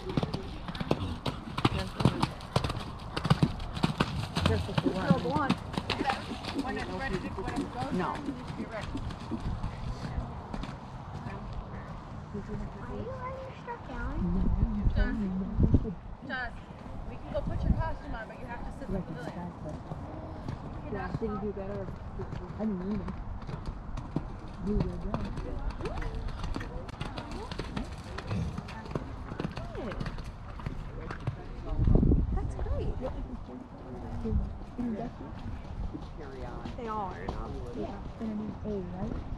No. John, we can go put your costume on, but you have to sit in the pavilion. Yeah, I think you do better. I didn't need him. You did well. That's great. They all are. Yeah. And I mean A, right?